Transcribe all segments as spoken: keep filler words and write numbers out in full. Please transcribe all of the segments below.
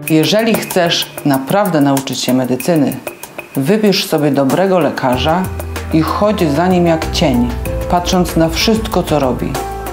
Jeżeli chcesz naprawdę nauczyć się medycyny, wybierz sobie dobrego lekarza i chodź za nim jak cień, patrząc na wszystko, co robi.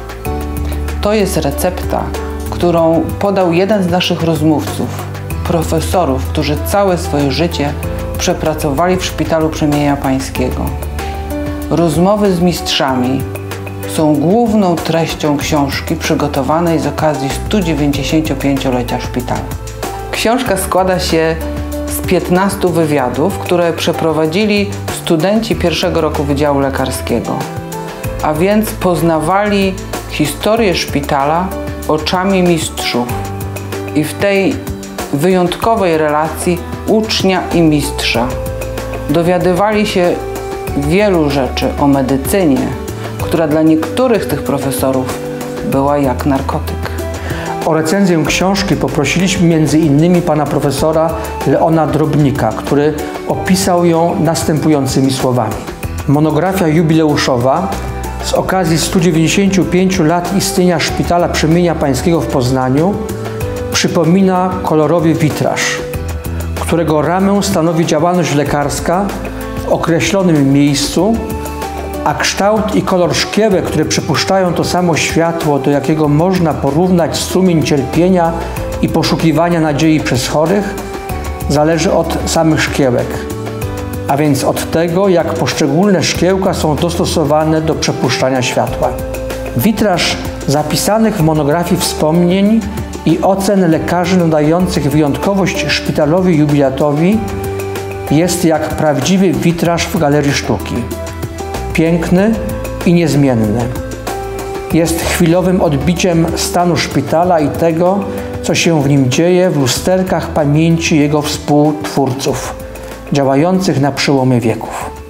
To jest recepta, którą podał jeden z naszych rozmówców, profesorów, którzy całe swoje życie przepracowali w Szpitalu Przemienia Pańskiego. Rozmowy z mistrzami są główną treścią książki przygotowanej z okazji stu dziewięćdziesięciopięciolecia szpitala. Książka składa się z piętnastu wywiadów, które przeprowadzili studenci pierwszego roku Wydziału Lekarskiego, a więc poznawali historię szpitala oczami mistrzów i w tej wyjątkowej relacji ucznia i mistrza dowiadywali się wielu rzeczy o medycynie, która dla niektórych tych profesorów była jak narkotyk. O recenzję książki poprosiliśmy między innymi pana profesora Leona Drobnika, który opisał ją następującymi słowami. Monografia jubileuszowa z okazji stu dziewięćdziesięciu pięciu lat istnienia Szpitala Przemienia Pańskiego w Poznaniu przypomina kolorowy witraż, którego ramę stanowi działalność lekarska w określonym miejscu, a kształt i kolor szkiełek, które przypuszczają to samo światło, do jakiego można porównać strumień cierpienia i poszukiwania nadziei przez chorych, zależy od samych szkiełek, a więc od tego, jak poszczególne szkiełka są dostosowane do przepuszczania światła. Witraż zapisanych w monografii wspomnień i ocen lekarzy nadających wyjątkowość szpitalowi jubilatowi jest jak prawdziwy witraż w galerii sztuki. Piękny i niezmienny. Jest chwilowym odbiciem stanu szpitala i tego, co się w nim dzieje w lusterkach pamięci jego współtwórców, działających na przełomie wieków.